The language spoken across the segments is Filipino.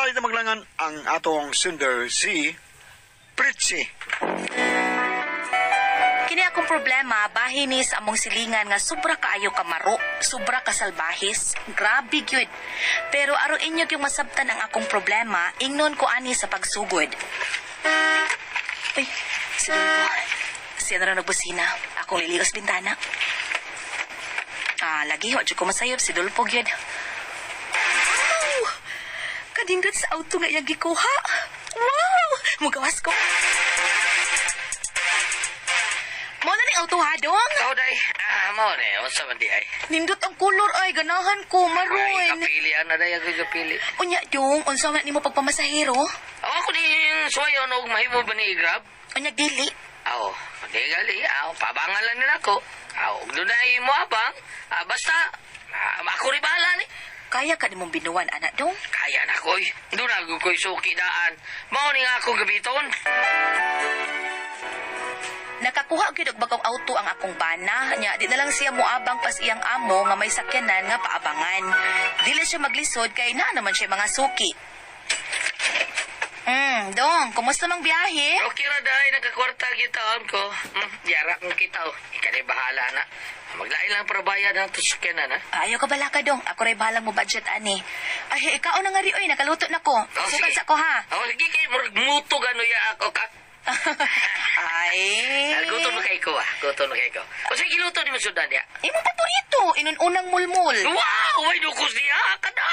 Palit na maglangan ang atong sunder si Pritzi. Kini akong problema, bahin ni sa among silingan nga sobra kaayo kamaro, sobra kasalbahis, grabe gyud. Pero aron inyo yung masabtan ang akong problema, ingnon ko ani sa pagsugod. Ay, siguro ko. Siya na rin nagbusina. Akong lilios bintana. Lagi ho, ko masayop si Dulpo gyud. Wow! Kadinggat sa auto nga iyang gikuha. Wow! Mugawas ko. Mo na ning auto ha, dong? Ikaw, day. Mo na. Unsa man di ay? Nindot ang kulor ay, ganahan ko, Ay, maroon. kapili. Ano, day? Ako kapili. Unya, dong, unsa man ni mo pagpamasahero? Ako di yung suwayo, no? Mahimo ba ni Grab? Unya, dili. Aw, di gali. Pabangan lang nila ko. Doon na mo abang. Basta, ako rin bahala ni. Kaya ka ni mong binuwan, anak, dong? Kaya na ko, doon na ko'y suki daan. Mao ni nga ako gabiton. Nakakuha gyud og bagong auto ang akong bana. Nya, di na lang siya moabang pas iyang amo nga may sakyanan nga paabangan. Dili siya maglisod kay na naman siya mga suki. Dong, kumusta mang biyahe? Okay ra dahay, nagkakwarta gitaon ko. Yara kong kita, Ikali bahala na. Maglain lang para bayad ng tusukyanan, ha? Ayaw ka bala ka, dong. Ako rin bahalang mo budget, ani. Ay, ikaw na nga rin, oy. Nakaluto na ko. Sukat sa ko, ha? Lagi kayo, muto gano ya ako ka. Ay. Gusto na kayo ko, Gusto na kayo ko. O sige, giluto ni Masudan, ya? Imo paborito. Inununang mulmul. Wow! May dukos niya, kada!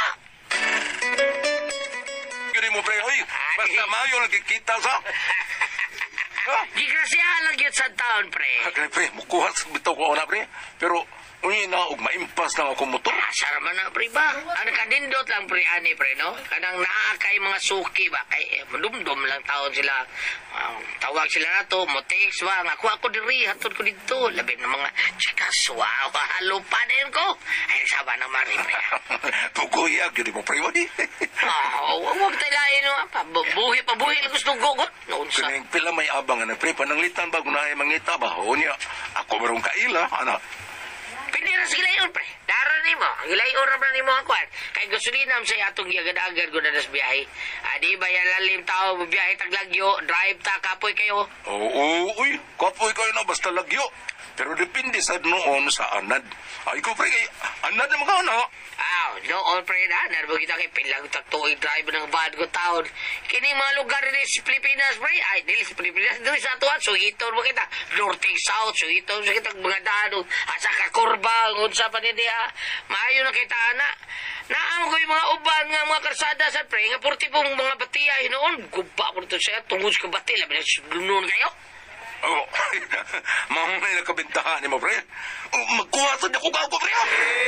Gini mo, pre, oy. Basta mayo lagi kita sa... Gigrasyahan lang yun sa taon, pre. Kaya, pre, mukuha sa bitaw ko na, pre. Pero, uy na, og maimpas lang ako motor. Asar man na, pre ba? Ano kadindot lang, pre, ani, pre, no? Kanang naakay mga suki ba? Kay, madumdum lang taon sila. Tawag sila na to, motex ba? Ako diri, hatod ko dito. Labi ng mga chikas, wow, halo pa din ko. Ay, saba na mari, pre. Tugoy, gini mo, pre, oy. Huwag tayo lain, no? Pabuhi lang gusto gugot. Noon sa... Kaya pila may abang, ano, pre, pananglitan ba, kung naay mangita ba? O niya, ako marong kaila, ano. Pinira sa gilayon, pre. Daran ni mo. Ang gilayon na ni mo ang kwan. Kay gasolina sa atong gagad-agad ko na nas biyahe. Di ba yan lalim tao, biyahe taglagyo, drive ta, kapoy kayo. Oo, uy, kapoy kayo na, basta lagyo. Pero depende sa noon sa anad. Ay, ikaw, pre, anad naman ka, ano? Noon, pre, na. Narbo kita kay pilang tagtuig drive ng bad ko taon. Kini mga lugar din sa Pilipinas, pre. Ay, dili sa Pilipinas. Doon sa atuan, suhiton mo kita. North, South, suhiton sa kita mga dano. Asa ka kurba, unsa pa niya. Maayo na kita, ana. Naam ko yung mga uban nga mga karsada sa pre. Nga purti pong mga batiya noon. Gumpa ko nito siya. Tungod sa bati. Labi na noon kayo. Oo. Mamay na kabintahan ni mo, pre. Magkuha sa niya ko gago, pre.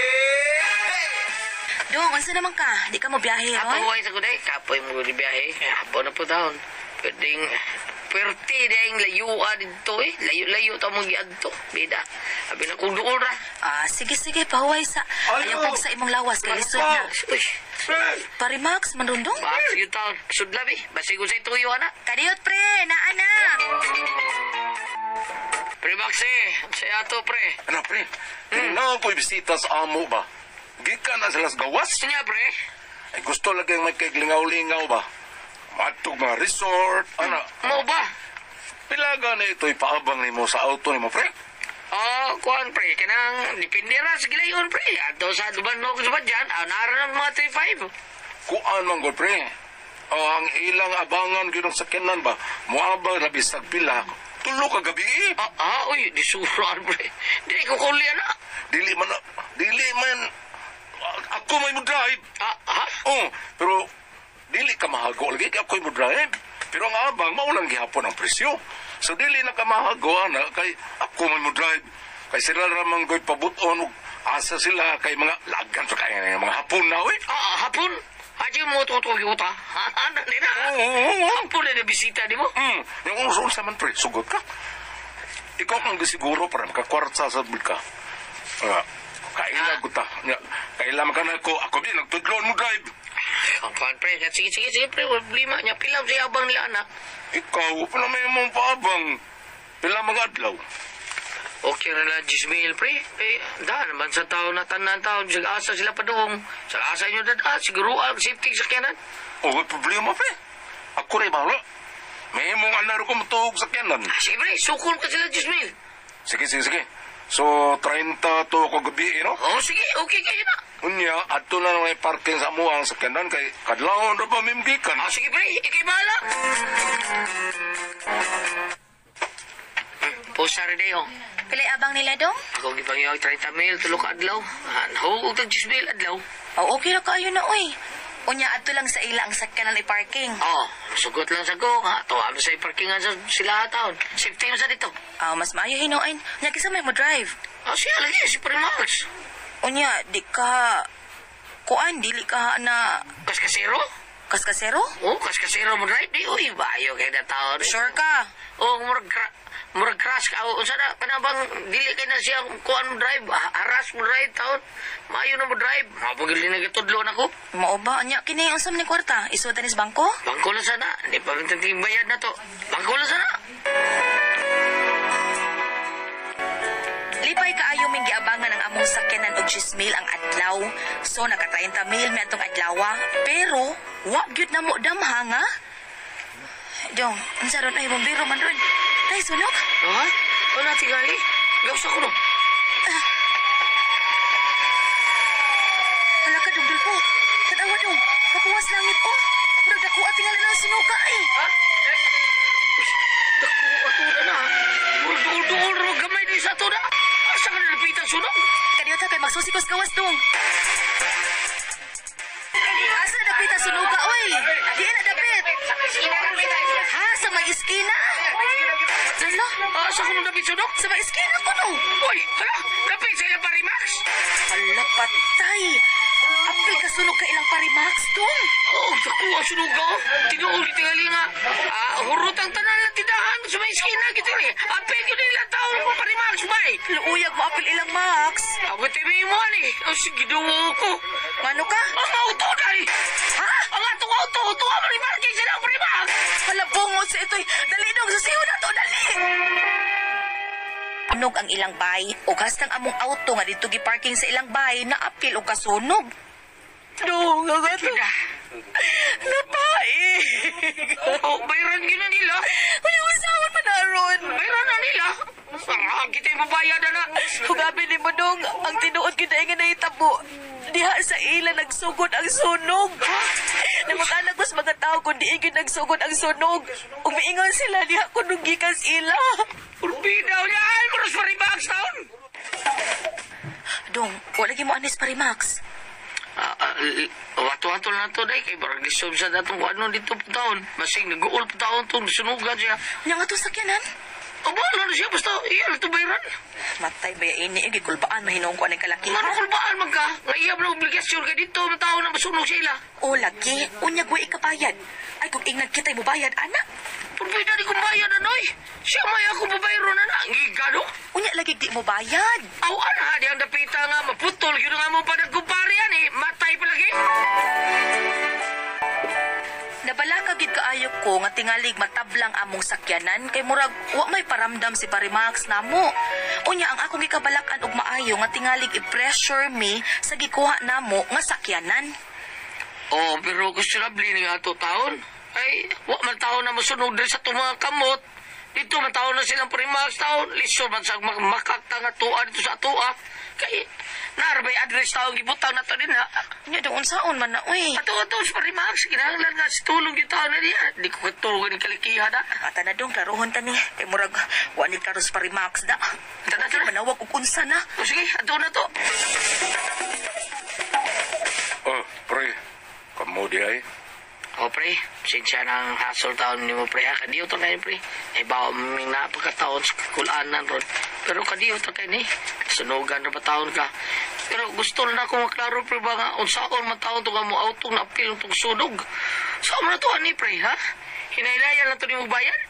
Dong, unsa naman ka? Di ka mo biyahe, Apo ron? buhay sa kuday. Kapoy mo di biyahe. Apo na po taon. Pwedeng... Pwerte dahil layuan dito, Layo-layo ta mong giadto. Bida. Sabi na kung doon ra. Sige, pahuway sa... Ayaw pag sa imong lawas, kay lisod na. Uy. Parimax, manrundong? Max, yung taon. Sudlabi. Basi ko sa ituyo, ana. Kadiyot, pre! Naana! Pre Max, Say ato, pre. Ano, pre? Tingnan ko'y bisita sa amo ba? Gikan na sila sa gawas? Sinya, pre. Ay, gusto lagi may kaglingaw-lingaw ba? Matog mga resort, ano? Mo ba? Pilaga na ito'y paabang ni mo sa auto ni mo, pre? Kuhan, pre. Kanang dipindi ra sa gilayon, pre. Ato sa duban no ko sa badyan. Naran ng mga 3-5. Kuan man go, pre? Ang ilang abangan ginong sakyanan ba? Muabang na bisag pila. Tulo ka gabi eh. Uy, di suran, pre. Di ko kulian na. Dili man. Ako may mo drive. Pero dili ka mahago lagi kay ako'y mo drive. Pero ang abang, maulang gihapon ang presyo. So dili na ka mahago, ana, kay ako may mo drive. Kay sila ramang go'y pabuton, asa sila kay mga lagan sa kaya mga hapon na, oy. Hapon? Aji mo tutuyo ta. Ano nila? Hapon na bisita di mo? Yung unsa man, pre, sugot ka. Ikaw kang gisiguro para makakwarta sa bulka. Kailan ko ta. Kailan ka na ako din, nagtudlon mo drive. Ang pan, pre. Sige, pre. Problema niya. Pilaw siya abang nila, anak. Ikaw, pala may mong paabang. Pila mga adlaw. Okay na lang, Gismail, pre. Daan naman sa taon na tanan taon. Asa sila pa doon. Asa nyo dada. Siguro ang safety sa kyanan. May problema, pre. Ako rin bahala. May mong alaro ko matugog sa kyanan. Sige, pre. Sukol ka sila, Gismail. Sige. So, 30 to ko gabi, no? Sige. Okay kayo na. Unya, ato na may parking sa muang sa kyanan kay kadlawon na ba mimgikan. Sige, pre. Ikay bahala. Post na rin dayo. Pilay abang nila dong? Ako gipangyaw 30 mil, tulog ka adlaw. Nahugog tag 10 mil adlaw. Okay na kayo na, uy. Unya, ato lang sa ila ang sakyanan i-parking. Sugot lang sa go. Tuwa mo sa parkingan sa sila taon. Safety mo sa dito. Mas maayo hinoin. Unya, kisa may mo drive. Siya lagi, si Primax. Unya, di ka... Kuan, dili ka na... Kaskasero? Kaskasero? Kaskasero mo drive. Di, uy, bayo kayo na taon. Sure ka? Murag crash ka. O sana, kanabang dili kayo na siya kuan mo drive. Haras mo drive taon. Maayo na mo drive. Mapagili na kitudlo na ko. Mao ba? Unya, kini ang sam ni kwarta. Isuotan is bangko? Bangko lang sana. Hindi pa mintanting bayad na to. Bangko lang sana. Lipay kaayo ming giabangan ang among sakyanan og 10 mil ang adlaw. So naka-30 mil mi atong adlawa, pero wa gyud na mo damha nga. Dong, unsa ron ay bombero man ron. Tay sunog? Wala tigali. Gawsa ko no. Hala ka dugdul po. Tanawa dong. Kapuwas langit po. Murag dako at tingali na sunog ka ay. Dako ato na. Murag duol-duol gamay ni sa ato na. Asa ka nalapitan sunog? Kaniyot kay magsusikos gawas dong. Asa na dapit ang sunog ka, oy? Di na dapit. Ha, sa may iskina? Lalo? Asa ko nung dapit sunog? Sa may iskina ko no. Uy, hala, dapit sa ilang parimax. Hala, patay. Apil ka sunog ka ilang parimax dong. Dako ang sunog ka. Tinuuli tingali nga. Hurot ang tanan ng tindahan sa may iskina. Gitu rin. Apil yun ilang taon mo parimax, bay. Luuyag mo apil ilang max. Abot may mo, ani. Sige, duwo ko. Mano ka? Ang auto, day. Ha? Ang atong auto. Tuwa mo ni Marquez sila ang parimax. Hala, bungos ito'y. Dali dong, susiyo na to, dali. Sunog ang ilang bay. O hastang among auto nga dito gi-parking sa ilang bay na apil o kasunog. Dong, ang ato. Napaig. Bayran gina nila. Uy, usawan man naroon. Bayran na nila. Kita yung babayad na. Hugabi ni mo dong, ang tinuod kita nga nahitabo. Diha sa ila nagsugod ang sunog. Namag-anak mas mga tao kung diigin nagsugod ang sunog. Umiingon sila diha kung nunggikan sila. Urbinaw niya ay maros parimax taon. Dong, wala mo anis parimax. Wato-wato na to day kay barang disob sa datong ano dito po taon. Masing nag-uol po taon to, sunugan siya. Nya nga to sakyanan? Wala na siya, basta iyan ito bayran. Matay ba ini, gigulbaan mahinong ko anong kalakihan. Ano kulbaan man ka? Ngayon na obligasyon ka dito, matao na masunog sila. O lagi, unya gwa ikabayad. Ay kung ingnag kita'y mubayad, anak. Purpida di kong bayad, anoy. Siya may ako babayro na na, ngigado. Unya lagi di mo bayad. Aw, ana, di ang dapita nga, maputol, yun nga mo pa nagkumpare yan eh. Matay pa lagi. Nabala kagid kaayo ko nga tingalig matablang among sakyanan kay murag wa may paramdam si Parimax namo. Unya ang akong gikabalakan og maayo nga tingalig i-pressure me sa gikuha namo nga sakyanan. Pero questionable ni nga to taon. Ay, wa man taon na masunog diri sa mga kamot. Dito man taon na silang Parimax taon. Lisod man sa makakta nga tuwa dito sa tuwa. Kay narbay address taong gibutang na to din ha. Nya doon saon man na uy. Ato sa Parimax, kinahanglan nga si tulong yung taon na niya. Di ko katulungan ng kalikihan ha. Ata na dong klaruhon tani kay murag wa ni karos Parimax da. Tana. Manawag og unsa na. Sige, ato na to. Pre, kamu di ay. Pre, sinsya ng hassle taon ni mo, pre. Kadiyo to kayo, pre. Ay, bawa may napagkataon sa kakulanan ron. Pero kadiyo to kayo ni. Sunugan na ba taon ka? Pero gusto na ako maklaro, pre, ba nga unsaon man taon to ka mo auto na apil itong sunog. Saan mo na to, ani, pre, ha? Hinailayan na to ni mo bayan?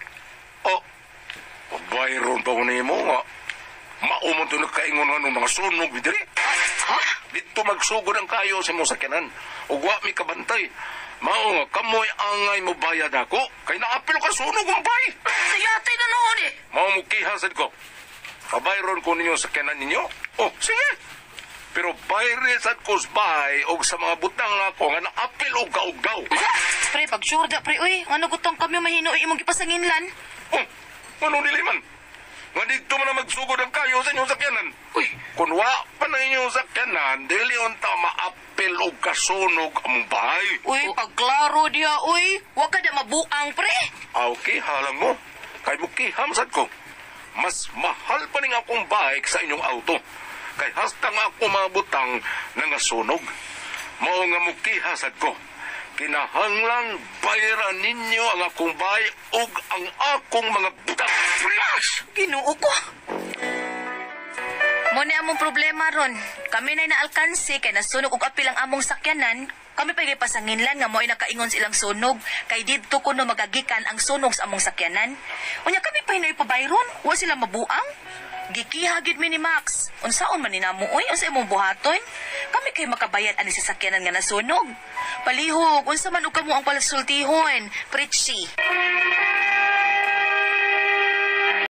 Bayron pa ko na mo nga. Maumon to nagkaingon nga nung mga sunog, bidiri. Ha? Dito magsugod ang kayo sa mga sakyanan. Ugwa mi kabantay. Mao nga, kamoy angay mo bayad ako. Kay naapil ka sunog ang bay. Sayate na noon eh. Mao mo kihasad ko. Kabayron ko ninyo sa kanan ninyo. Oh, sige. Pero bayre sa kusbay o sa mga butang ako nga naapil o gaugaw. Pre, pag sure da, pre, uy, ano gutong kami mahino imong gipasanginlan? Oh, ano nili man? Nga dito man na magsugod ang kayo sa inyong sakyanan. Uy, Kung wa pa na inyong sakyanan, dili unta maapil o kasunog ang bahay. Uy, pagklaro diya, uy, wag ka da mabuang, pre. Okay, halang mo. Kay mo kihamsad ko. Mas mahal pa ning akong bike sa inyong auto. Kay hastang ako mabutang nangasunog. Mao nga mo kihasad ko. Kinahanglang bayaran ninyo ang akong bike ug ang akong mga butang. Ginoo ko. Mo ni among problema ron. Kami na'y naalkansi kay nasunog og apil ang among sakyanan. Kami pa pasanginlan nga mo'y nakaingon silang sunog. Kay didto kuno magagikan ang sunog sa among sakyanan. Unya kami pa hinay pabayron. Wa sila mabuang. Gikihagid mi ni Max. Unsaon man ni namo oy? Unsa imong buhaton? Kami kay makabayad ani sa sakyanan nga nasunog. Palihog, unsa man og kamo ang pasultihon? Pritsi.